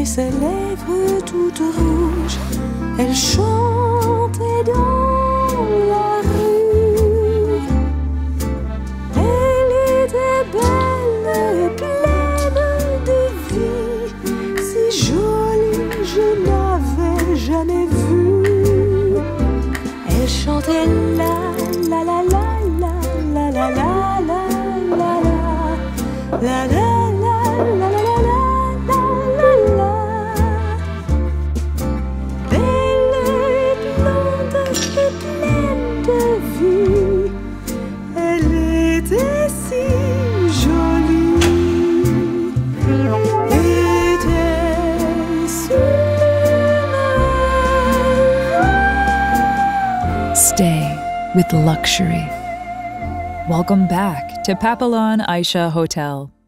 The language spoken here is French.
et ses lèvres toutes rouges. Elle chantait dans la rue. Elle était belle et pleine de vie, si jolie je n'avais jamais vu. Elle chantait la la la la la la la la la la la la la. Stay with luxury. Welcome back to Papillon Aisha Hotel.